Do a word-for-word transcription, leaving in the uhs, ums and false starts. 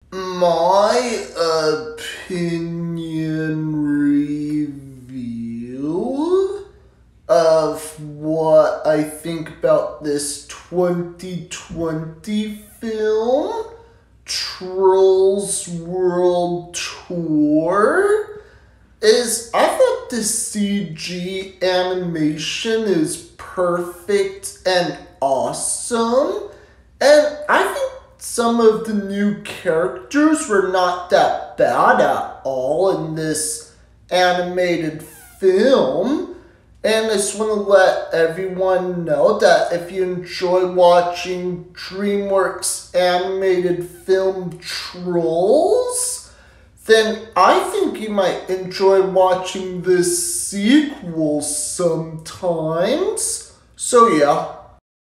My opinion review of what I think about this twenty twenty film, Trolls World Tour, is I thought the C G animation is perfect and awesome, and I think some of the new characters were not that bad at all in this animated film. And I just want to let everyone know that if you enjoy watching DreamWorks animated film Trolls, then I think you might enjoy watching this sequel sometimes. So yeah.